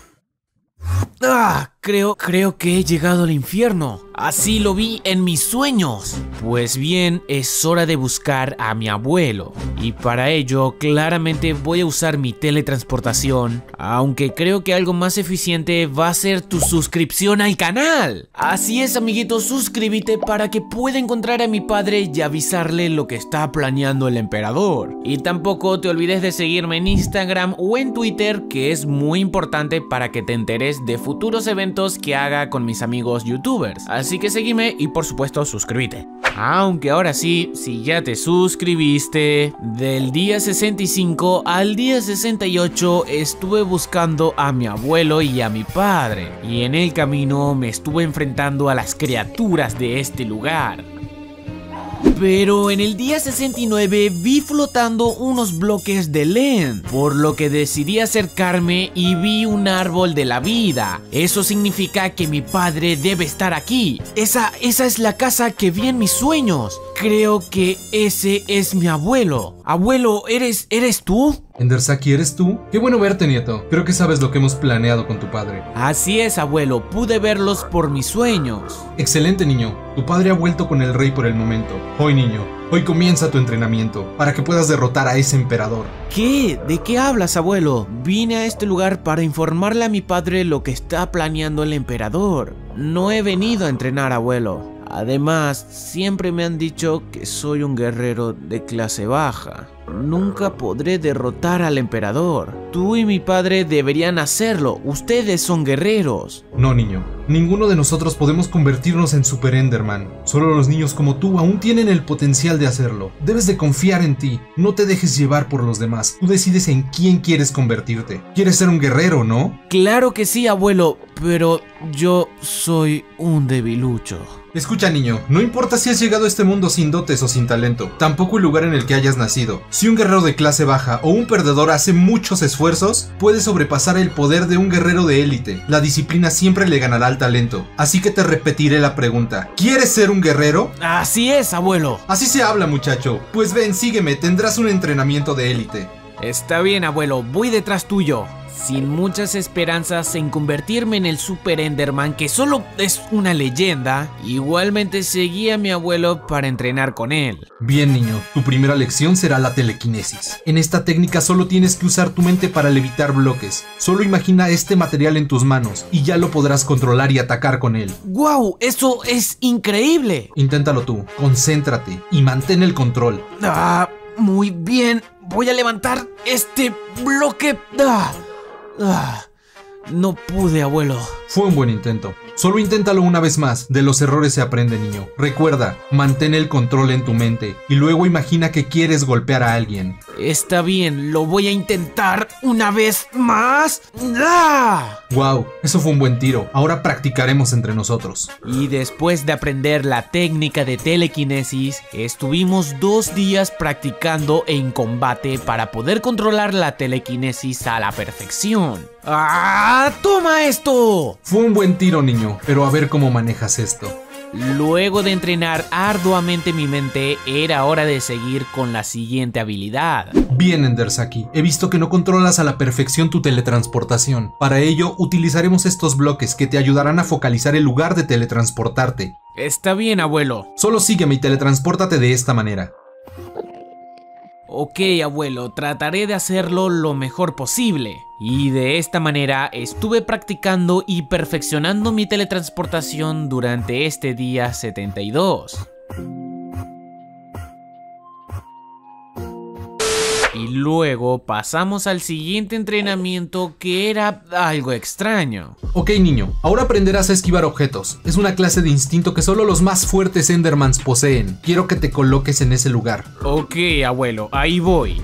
Ah, creo, creo que he llegado al infierno. Así lo vi en mis sueños. Pues bien, es hora de buscar a mi abuelo. Y para ello, claramente voy a usar mi teletransportación. Aunque creo que algo más eficiente va a ser tu suscripción al canal. Así es, amiguitos, suscríbete para que pueda encontrar a mi padre y avisarle lo que está planeando el emperador. Y tampoco te olvides de seguirme en Instagram o en Twitter, que es muy importante para que te enteres de futuros eventos que haga con mis amigos youtubers. Así que seguime y por supuesto suscríbete. Aunque ahora sí, si ya te suscribiste, del día sesenta y cinco al día sesenta y ocho estuve buscando a mi abuelo y a mi padre. Y en el camino me estuve enfrentando a las criaturas de este lugar. Pero en el día sesenta y nueve vi flotando unos bloques de Lend, por lo que decidí acercarme y vi un árbol de la vida. Eso significa que mi padre debe estar aquí. Esa, esa es la casa que vi en mis sueños. Creo que ese es mi abuelo. Abuelo, ¿eres, eres tú? Endersaki, ¿eres tú? Qué bueno verte, nieto. Creo que sabes lo que hemos planeado con tu padre. Así es, abuelo. Pude verlos por mis sueños. Excelente, niño. Tu padre ha vuelto con el rey por el momento. Hoy, niño, hoy comienza tu entrenamiento para que puedas derrotar a ese emperador. ¿Qué? ¿De qué hablas, abuelo? Vine a este lugar para informarle a mi padre lo que está planeando el emperador. No he venido a entrenar, abuelo. Además, siempre me han dicho que soy un guerrero de clase baja. Nunca podré derrotar al emperador. Tú y mi padre deberían hacerlo. Ustedes son guerreros. No, niño. Ninguno de nosotros podemos convertirnos en Super Enderman. Solo los niños como tú aún tienen el potencial de hacerlo. Debes de confiar en ti. No te dejes llevar por los demás. Tú decides en quién quieres convertirte. Quieres ser un guerrero, ¿no? Claro que sí, abuelo. Pero yo soy un debilucho. Escucha, niño, no importa si has llegado a este mundo sin dotes o sin talento, tampoco el lugar en el que hayas nacido. Si un guerrero de clase baja o un perdedor hace muchos esfuerzos, puede sobrepasar el poder de un guerrero de élite. La disciplina siempre le ganará al talento. Así que te repetiré la pregunta. ¿Quieres ser un guerrero? Así es, abuelo. Así se habla, muchacho. Pues ven, sígueme, tendrás un entrenamiento de élite. Está bien, abuelo, voy detrás tuyo. Sin muchas esperanzas en convertirme en el Super Enderman, que solo es una leyenda, igualmente seguí a mi abuelo para entrenar con él. Bien, niño, tu primera lección será la telequinesis. En esta técnica solo tienes que usar tu mente para levitar bloques. Solo imagina este material en tus manos y ya lo podrás controlar y atacar con él. ¡Wow! ¡Eso es increíble! Inténtalo tú, concéntrate y mantén el control. Ah, muy bien. Voy a levantar este bloque. Ah. Ah, no pude, abuelo. Fue un buen intento. Solo inténtalo una vez más. De los errores se aprende, niño. Recuerda, mantén el control en tu mente y luego imagina que quieres golpear a alguien. Está bien, lo voy a intentar una vez más. ¡Ah! Wow, eso fue un buen tiro. Ahora practicaremos entre nosotros. Y después de aprender la técnica de telequinesis, estuvimos dos días practicando en combate para poder controlar la telequinesis a la perfección. ¡Ah! ¡Toma esto! Fue un buen tiro, niño, pero a ver cómo manejas esto. Luego de entrenar arduamente mi mente, era hora de seguir con la siguiente habilidad. Bien, Endersaki, he visto que no controlas a la perfección tu teletransportación. Para ello, utilizaremos estos bloques que te ayudarán a focalizar el lugar de teletransportarte. Está bien, abuelo. Solo sígueme y teletranspórtate de esta manera. Ok, abuelo, trataré de hacerlo lo mejor posible. Y de esta manera estuve practicando y perfeccionando mi teletransportación durante este día setenta y dos. Y luego pasamos al siguiente entrenamiento, que era algo extraño. Ok, niño, ahora aprenderás a esquivar objetos. Es una clase de instinto que solo los más fuertes Endermans poseen. Quiero que te coloques en ese lugar. Ok, abuelo, ahí voy.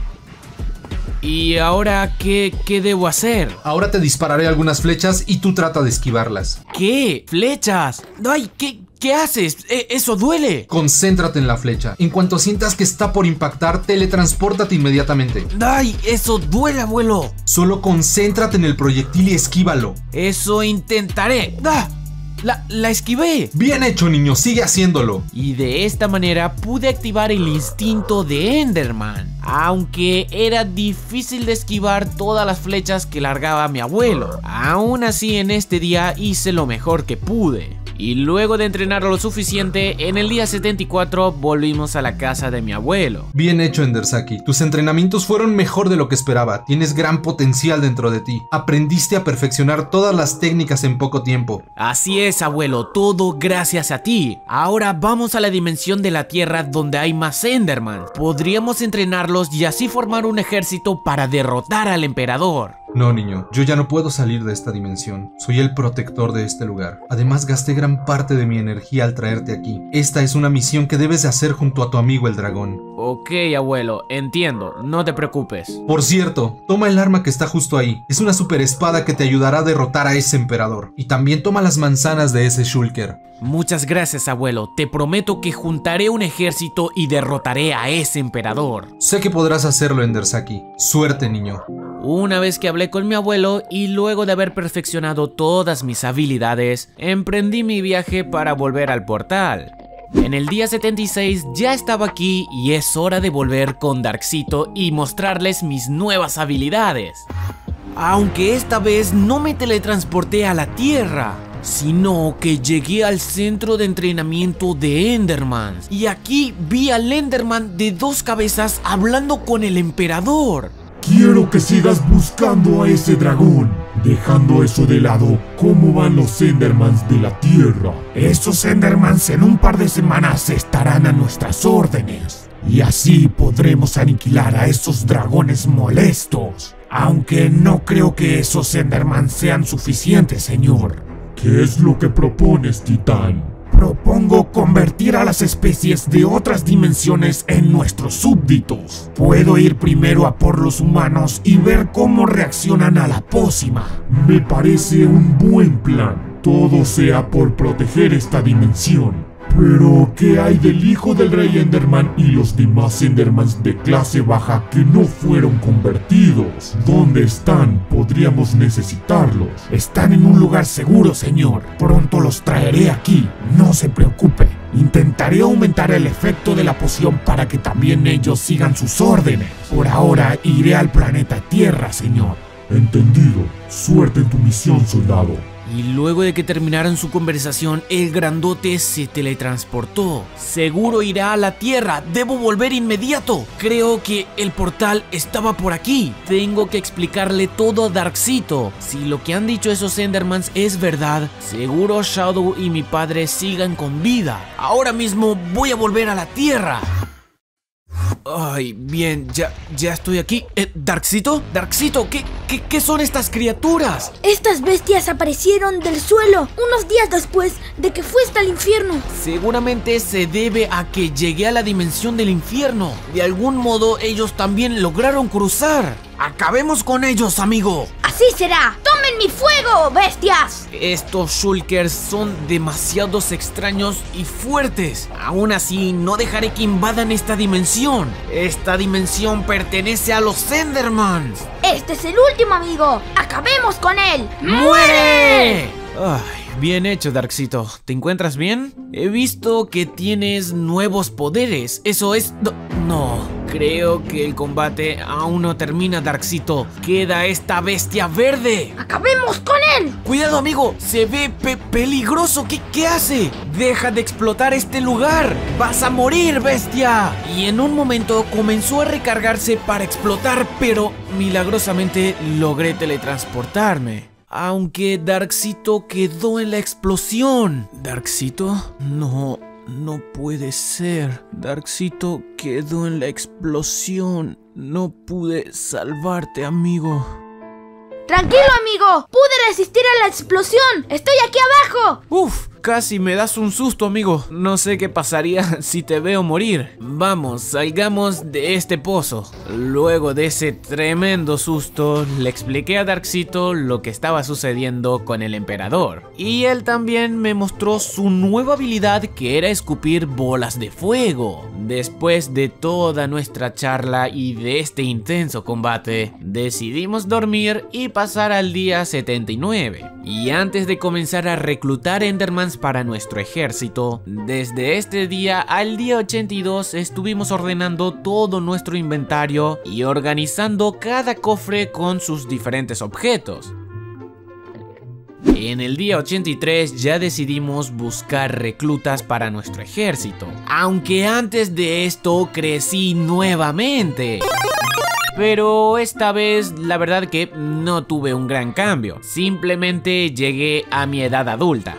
¿Y ahora qué, qué debo hacer? Ahora te dispararé algunas flechas y tú trata de esquivarlas. ¿Qué? ¿Flechas? ¡Ay! ¿Qué, qué haces? E- ¡Eso duele! Concéntrate en la flecha. En cuanto sientas que está por impactar, teletranspórtate inmediatamente. ¡Ay! ¡Eso duele, abuelo! Solo concéntrate en el proyectil y esquívalo. Eso intentaré. ¡Ah! La, la esquivé. Bien hecho, niño, sigue haciéndolo. Y de esta manera pude activar el instinto de Enderman, aunque era difícil de esquivar todas las flechas que largaba mi abuelo. Aún así, en este día hice lo mejor que pude. Y luego de entrenar lo suficiente, en el día setenta y cuatro volvimos a la casa de mi abuelo. Bien hecho, Endersaki. Tus entrenamientos fueron mejor de lo que esperaba. Tienes gran potencial dentro de ti. Aprendiste a perfeccionar todas las técnicas en poco tiempo. Así es, abuelo, todo gracias a ti. Ahora vamos a la dimensión de la Tierra donde hay más Enderman. Podríamos entrenarlos y así formar un ejército para derrotar al emperador. No, niño, yo ya no puedo salir de esta dimensión. Soy el protector de este lugar. Además, gasté gran parte de mi energía al traerte aquí. Esta es una misión que debes de hacer junto a tu amigo el dragón. Ok, abuelo, entiendo, no te preocupes. Por cierto, toma el arma que está justo ahí. Es una super espada que te ayudará a derrotar a ese emperador. Y también toma las manzanas de ese shulker. Muchas gracias, abuelo. Te prometo que juntaré un ejército y derrotaré a ese emperador. Sé que podrás hacerlo, Endersaki. Suerte, niño. Una vez que hablé con mi abuelo y luego de haber perfeccionado todas mis habilidades, emprendí mi viaje para volver al portal. En el día setenta y seis ya estaba aquí y es hora de volver con Darkcito y mostrarles mis nuevas habilidades. Aunque esta vez no me teletransporté a la Tierra, sino que llegué al centro de entrenamiento de Endermans. Y aquí vi al Enderman de dos cabezas hablando con el emperador. Quiero que sigas buscando a ese dragón. Dejando eso de lado, ¿cómo van los Endermans de la Tierra? Esos Endermans en un par de semanas estarán a nuestras órdenes. Y así podremos aniquilar a esos dragones molestos. Aunque no creo que esos Endermans sean suficientes, señor. ¿Qué es lo que propones, Titán? Propongo convertir a las especies de otras dimensiones en nuestros súbditos. Puedo ir primero a por los humanos y ver cómo reaccionan a la pócima. Me parece un buen plan. Todo sea por proteger esta dimensión. Pero, ¿qué hay del hijo del rey Enderman y los demás Endermans de clase baja que no fueron convertidos? ¿Dónde están? Podríamos necesitarlos. Están en un lugar seguro, señor. Pronto los traeré aquí. No se preocupe. Intentaré aumentar el efecto de la poción para que también ellos sigan sus órdenes. Por ahora iré al planeta Tierra, señor. Entendido. Suerte en tu misión, soldado. Y luego de que terminaran su conversación, el grandote se teletransportó. Seguro irá a la Tierra, debo volver inmediato. Creo que el portal estaba por aquí. Tengo que explicarle todo a Darkcito. Si lo que han dicho esos Endermans es verdad, seguro Shadow y mi padre sigan con vida. Ahora mismo voy a volver a la Tierra. Ay, bien, ya, ya estoy aquí. Eh, ¿Darkcito? ¿Darkcito? ¿Qué, qué, ¿Qué son estas criaturas? Estas bestias aparecieron del suelo unos días después de que fuiste al infierno. Seguramente se debe a que llegué a la dimensión del infierno. De algún modo ellos también lograron cruzar. ¡Acabemos con ellos, amigo! ¡Así será! ¡Tomen mi fuego, bestias! Estos shulkers son demasiados extraños y fuertes. Aún así, no dejaré que invadan esta dimensión. Esta dimensión pertenece a los Endermans. Este es el último, amigo. ¡Acabemos con él! ¡Muere! Ay, bien hecho, Darkcito. ¿Te encuentras bien? He visto que tienes nuevos poderes. Eso es... No, no. Creo que el combate aún no termina, Darkcito. Queda esta bestia verde. ¡Acabemos con él! Cuidado, amigo. Se ve pe peligroso. ¿Qué, ¿Qué hace? Deja de explotar este lugar. Vas a morir, bestia. Y en un momento comenzó a recargarse para explotar, pero milagrosamente logré teletransportarme. Aunque Darkcito quedó en la explosión. ¿Darkcito? No, no puede ser. Darkcito quedó en la explosión. No pude salvarte, amigo. Tranquilo, amigo. Pude resistir a la explosión. Estoy aquí abajo. Uf, casi me das un susto, amigo. No sé qué pasaría si te veo morir. Vamos, salgamos de este pozo. Luego de ese tremendo susto, le expliqué a Darkcito lo que estaba sucediendo con el emperador. Y él también me mostró su nueva habilidad, que era escupir bolas de fuego. Después de toda nuestra charla y de este intenso combate, decidimos dormir y pasar al día setenta y nueve. Y antes de comenzar a reclutar Endermans para nuestro ejército, desde este día al día ochenta y dos estuvimos ordenando todo nuestro inventario y organizando cada cofre con sus diferentes objetos. En el día ochenta y tres ya decidimos buscar reclutas para nuestro ejército, aunque antes de esto crecí nuevamente. Pero esta vez la verdad que no tuve un gran cambio, simplemente llegué a mi edad adulta.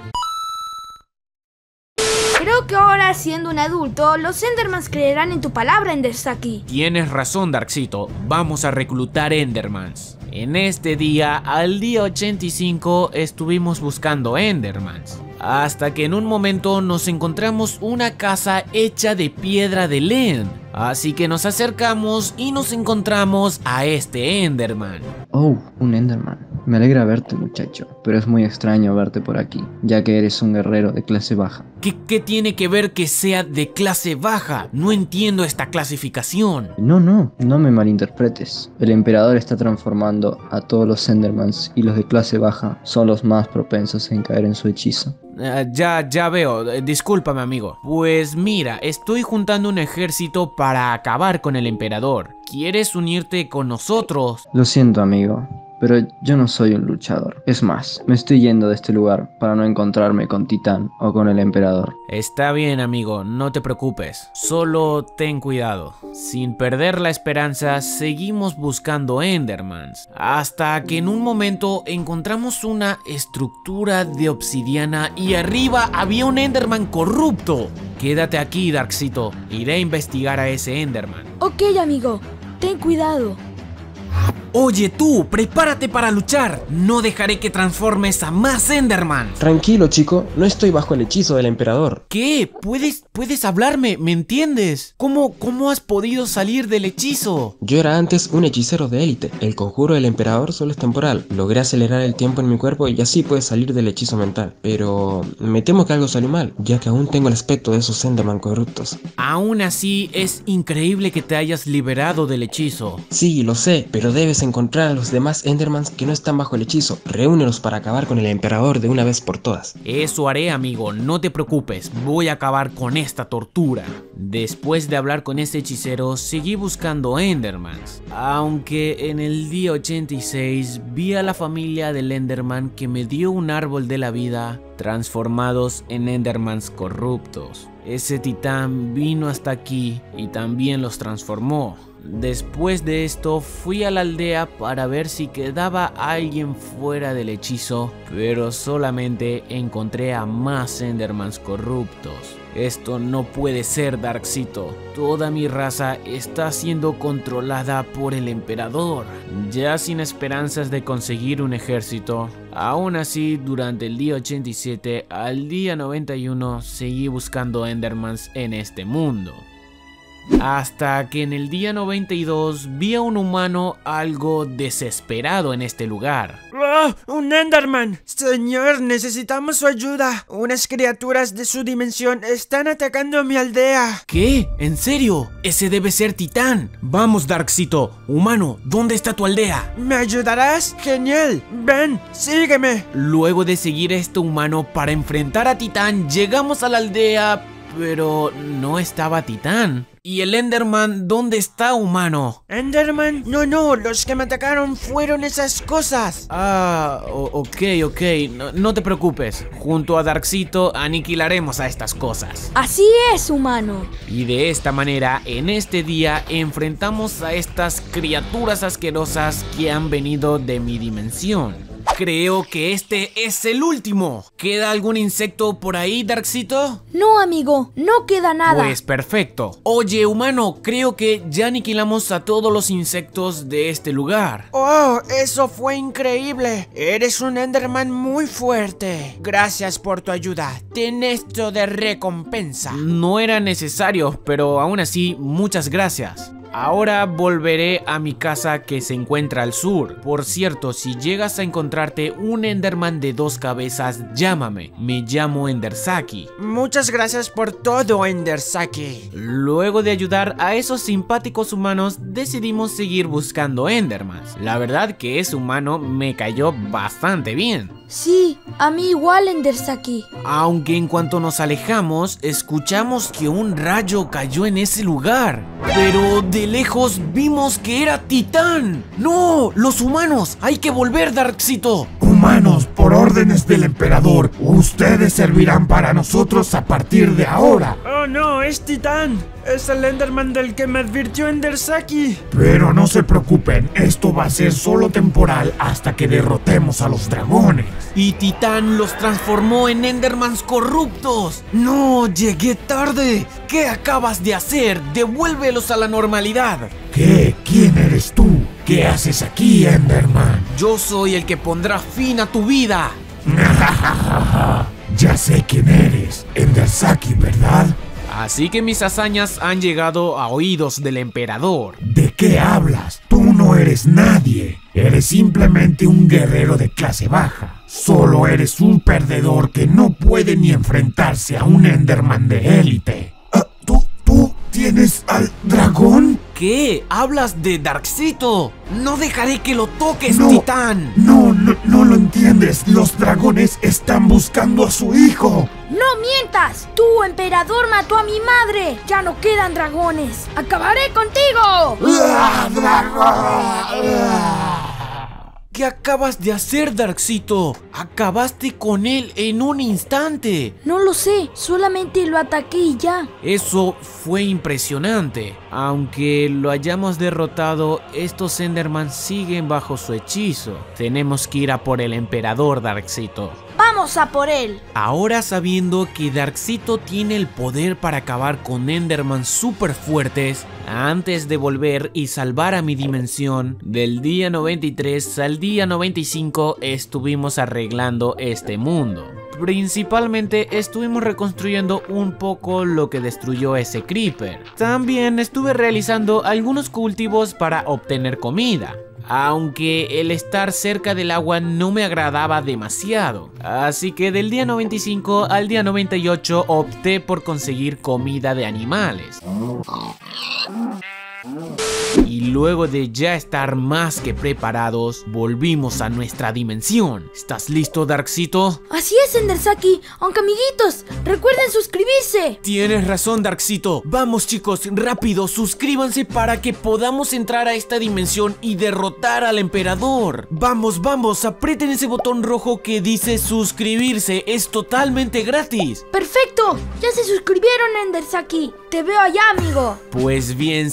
Creo que ahora, siendo un adulto, los Endermans creerán en tu palabra, Endersaki. Tienes razón, Darkcito, vamos a reclutar Endermans. En este día, al día ochenta y cinco, estuvimos buscando Endermans, hasta que en un momento nos encontramos una casa hecha de piedra de Lend. Así que nos acercamos y nos encontramos a este Enderman. Oh, un Enderman. Me alegra verte, muchacho, pero es muy extraño verte por aquí, ya que eres un guerrero de clase baja. ¿Qué, qué tiene que ver que sea de clase baja? No entiendo esta clasificación. No, no, no me malinterpretes. El emperador está transformando a todos los Endermans y los de clase baja son los más propensos en caer en su hechizo. Uh, ya, ya veo, discúlpame, amigo. Pues mira, estoy juntando un ejército para acabar con el emperador. ¿Quieres unirte con nosotros? Lo siento, amigo, pero yo no soy un luchador. Es más, me estoy yendo de este lugar para no encontrarme con Titán o con el emperador. Está bien, amigo, no te preocupes. Solo ten cuidado. Sin perder la esperanza, seguimos buscando Endermans, hasta que en un momento encontramos una estructura de obsidiana y arriba había un Enderman corrupto. Quédate aquí, Darkcito. Iré a investigar a ese Enderman. Ok, amigo, ten cuidado. Oye tú, prepárate para luchar. No dejaré que transformes a más Enderman. Tranquilo, chico, no estoy bajo el hechizo del emperador. ¿Qué? ¿Puedes, puedes hablarme? ¿Me entiendes? ¿Cómo, cómo has podido salir del hechizo? Yo era antes un hechicero de élite. El conjuro del emperador solo es temporal. Logré acelerar el tiempo en mi cuerpo y así pude salir del hechizo mental. Pero me temo que algo salió mal, ya que aún tengo el aspecto de esos Enderman corruptos. Aún así, es increíble que te hayas liberado del hechizo. Sí, lo sé, pero debes encontrar a los demás Endermans que no están bajo el hechizo. Reúnelos para acabar con el emperador de una vez por todas. Eso haré, amigo, no te preocupes. Voy a acabar con esta tortura. Después de hablar con ese hechicero, seguí buscando Endermans, aunque en el día ochenta y seis vi a la familia del Enderman que me dio un árbol de la vida transformados en Endermans corruptos. Ese titán vino hasta aquí y también los transformó. Después de esto fui a la aldea para ver si quedaba alguien fuera del hechizo, pero solamente encontré a más Endermans corruptos. Esto no puede ser, Darkseid. Toda mi raza está siendo controlada por el emperador. Ya sin esperanzas de conseguir un ejército, aún así durante el día ochenta y siete al día noventa y uno seguí buscando Endermans en este mundo. Hasta que en el día noventa y dos vi a un humano algo desesperado en este lugar. ¡Oh! ¡Un Enderman! Señor, necesitamos su ayuda. Unas criaturas de su dimensión están atacando mi aldea. ¿Qué? ¿En serio? Ese debe ser Titán. Vamos, Darkseid. Humano, ¿dónde está tu aldea? ¿Me ayudarás? Genial. Ven, sígueme. Luego de seguir a este humano para enfrentar a Titán, llegamos a la aldea, pero no estaba Titán. ¿Y el Enderman dónde está, humano? ¿Enderman? No, no, los que me atacaron fueron esas cosas. Ah, ok, ok, no, no te preocupes. Junto a Darkseid aniquilaremos a estas cosas. Así es, humano. Y de esta manera, en este día, enfrentamos a estas criaturas asquerosas que han venido de mi dimensión. Creo que este es el último. ¿Queda algún insecto por ahí, Darkseid? No, amigo, no queda nada. Pues perfecto. Oye, humano, creo que ya aniquilamos a todos los insectos de este lugar. Oh, eso fue increíble. Eres un Enderman muy fuerte. Gracias por tu ayuda. Ten esto de recompensa. No era necesario, pero aún así, muchas gracias. Ahora volveré a mi casa que se encuentra al sur. Por cierto, si llegas a encontrarte un Enderman de dos cabezas, llámame. Me llamo Endersaki. Muchas gracias por todo, Endersaki. Luego de ayudar a esos simpáticos humanos, decidimos seguir buscando Endermans. La verdad que ese humano me cayó bastante bien. Sí, a mí igual, Endersaki. Aunque en cuanto nos alejamos, escuchamos que un rayo cayó en ese lugar. Pero de lejos vimos que era Titán. ¡No! ¡Los humanos! ¡Hay que volver, Darkseid! Humanos, por órdenes del emperador, ustedes servirán para nosotros a partir de ahora. Oh no, es Titán. Es el Enderman del que me advirtió Endersaki. Pero no se preocupen, esto va a ser solo temporal hasta que derrotemos a los dragones. Y Titán los transformó en Endermans corruptos. ¡No! ¡Llegué tarde! ¿Qué acabas de hacer? ¡Devuélvelos a la normalidad! ¿Qué? ¿Quién eres tú? ¿Qué haces aquí, Enderman? Yo soy el que pondrá fin a tu vida. Ya sé quién eres, Endersaki, ¿verdad? Así que mis hazañas han llegado a oídos del emperador. ¿De qué hablas? Tú no eres nadie. Eres simplemente un guerrero de clase baja. Solo eres un perdedor que no puede ni enfrentarse a un Enderman de élite. Uh, ¿Tú, tú tienes al dragón? ¿Qué? ¿Hablas de Darkseid? No dejaré que lo toques, no, Titán. No, no, no lo entiendes. Los dragones están buscando a su hijo. ¡No mientas! ¡Tu emperador mató a mi madre! ¡Ya no quedan dragones! ¡Acabaré contigo! ¡Ah, dragón! ¿Qué acabas de hacer, Darkseid? Acabaste con él en un instante. No lo sé, solamente lo ataqué y ya. Eso fue impresionante. Aunque lo hayamos derrotado, estos Enderman siguen bajo su hechizo. Tenemos que ir a por el emperador, Darkseid. ¡Vamos a por él! Ahora sabiendo que Darkseid tiene el poder para acabar con Enderman super fuertes, antes de volver y salvar a mi dimensión, del día noventa y tres al día noventa y cinco estuvimos arreglando este mundo. Principalmente estuvimos reconstruyendo un poco lo que destruyó ese creeper. También estuve realizando algunos cultivos para obtener comida, aunque el estar cerca del agua no me agradaba demasiado. Así que del día noventa y cinco al día noventa y ocho opté por conseguir comida de animales. Y luego de ya estar más que preparados, volvimos a nuestra dimensión. ¿Estás listo, Darkseid? Así es, Endersaki. Aunque amiguitos, recuerden suscribirse. Tienes razón, Darkseid. Vamos, chicos, rápido, suscríbanse para que podamos entrar a esta dimensión y derrotar al emperador. Vamos, vamos, aprieten ese botón rojo que dice suscribirse. Es totalmente gratis. Perfecto, ya se suscribieron, Endersaki. Te veo allá, amigo. Pues bien, si ya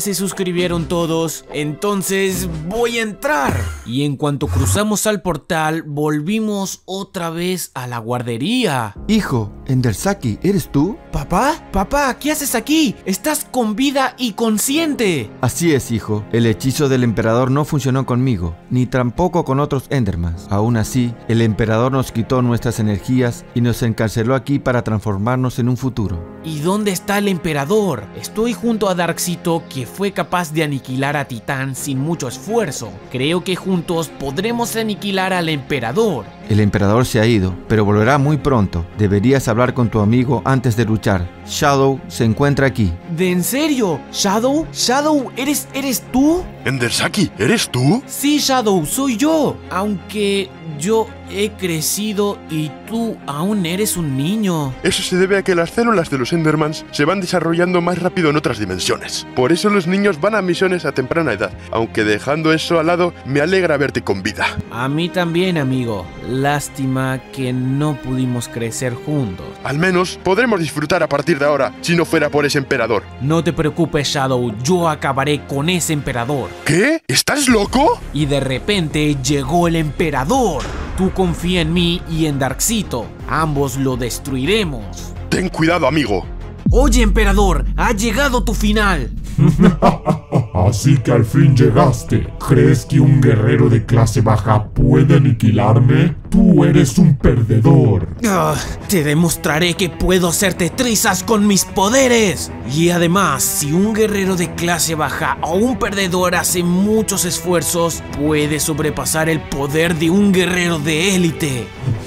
se suscribieron todos, entonces voy a entrar. Y en cuanto cruzamos al portal, volvimos otra vez a la guardería. Hijo, Endersaki, ¿eres tú? ¿Papá? Papá, ¿qué haces aquí? Estás con vida y consciente. Así es, hijo. El hechizo del emperador no funcionó conmigo, ni tampoco con otros Endermans. Aún así, el emperador nos quitó nuestras energías y nos encarceló aquí para transformarnos en un futuro. ¿Y dónde está el emperador? Estoy junto a Darkseid, que fue capaz de aniquilar a Titán sin mucho esfuerzo. Creo que juntos podremos aniquilar al emperador. El emperador se ha ido, pero volverá muy pronto. Deberías hablar con tu amigo antes de luchar. Shadow se encuentra aquí. ¿De en serio? ¿Shadow? ¿Shadow? ¿Eres, eres tú? Endersaki, ¿eres tú? Sí, Shadow, soy yo. Aunque yo he crecido y tú aún eres un niño. Eso se debe a que las células de los Endermans se van desarrollando más rápido en otras dimensiones. Por eso los niños van a misiones a temprana edad. Aunque dejando eso al lado, me alegra verte con vida. A mí también, amigo. Lástima que no pudimos crecer juntos. Al menos podremos disfrutar a partir de ahora, si no fuera por ese emperador. No te preocupes, Shadow, yo acabaré con ese emperador. ¿Qué? ¿Estás loco? Y de repente llegó el emperador. Tú confía en mí y en Darkseid. Ambos lo destruiremos. Ten cuidado, amigo. Oye, emperador, ha llegado tu final. Así que al fin llegaste. ¿Crees que un guerrero de clase baja puede aniquilarme? Tú eres un perdedor. Uh, te demostraré que puedo hacerte trizas con mis poderes. Y además, si un guerrero de clase baja o un perdedor hace muchos esfuerzos, puede sobrepasar el poder de un guerrero de élite.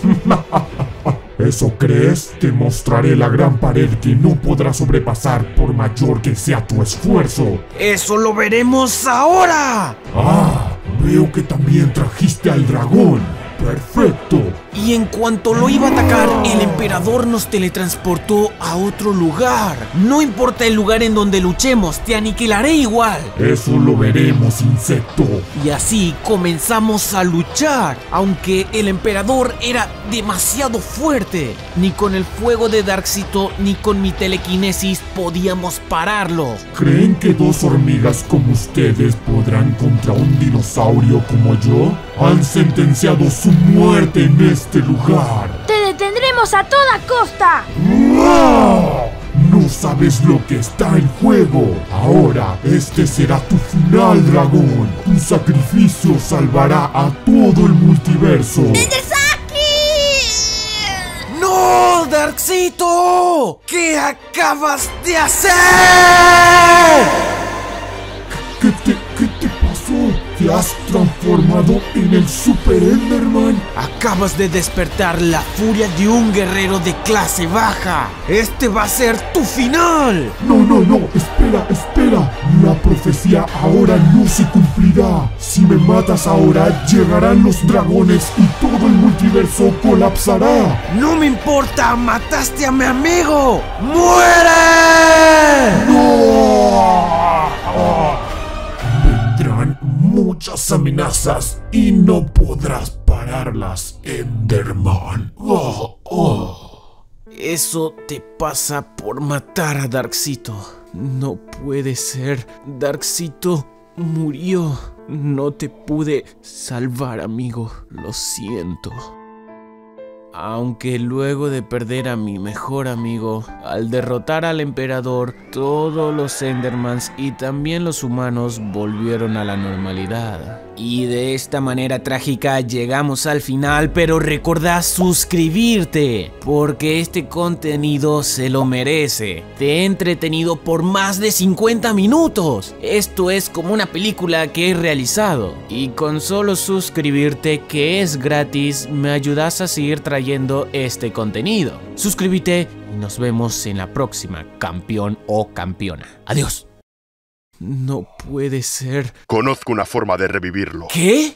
¿Eso crees? Te mostraré la gran pared que no podrás sobrepasar por mayor que sea tu esfuerzo. ¡Eso lo veremos ahora! Ah, veo que también trajiste al dragón. ¡Perfecto! Y en cuanto lo iba a atacar, el emperador nos teletransportó a otro lugar. No importa el lugar en donde luchemos, te aniquilaré igual. Eso lo veremos, insecto. Y así comenzamos a luchar, aunque el emperador era demasiado fuerte. Ni con el fuego de Darkseid ni con mi telequinesis podíamos pararlo. ¿Creen que dos hormigas como ustedes podrán contra un dinosaurio como yo? Han sentenciado su muerte en este lugar. ¡Te detendremos a toda costa! ¡Wow! No sabes lo que está en juego. Ahora, este será tu final, dragón. Tu sacrificio salvará a todo el multiverso. ¡Endersaki! ¡No, Darkseid! ¿Qué acabas de hacer? ¿Qué te, qué te pasó? ¿Te has transformado en el Super Enderman? Acabas de despertar la furia de un guerrero de clase baja. Este va a ser tu final. No, no, no, espera, espera. La profecía ahora no se cumplirá. Si me matas ahora, llegarán los dragones y todo el multiverso colapsará. No me importa, mataste a mi amigo. ¡Muere! ¡No! Vendrán muchas amenazas y no podrás pararlas, Enderman. Oh, oh. Eso te pasa por matar a Darkseid. No puede ser. Darkseid murió. No te pude salvar, amigo. Lo siento. Aunque luego de perder a mi mejor amigo, al derrotar al emperador, todos los Endermans y también los humanos volvieron a la normalidad. Y de esta manera trágica llegamos al final, pero recordá suscribirte, porque este contenido se lo merece. Te he entretenido por más de cincuenta minutos. Esto es como una película que he realizado. Y con solo suscribirte, que es gratis, me ayudas a seguir trayendo este contenido. Suscríbete y nos vemos en la próxima, campeón o campeona. Adiós. No puede ser. Conozco una forma de revivirlo. ¿Qué?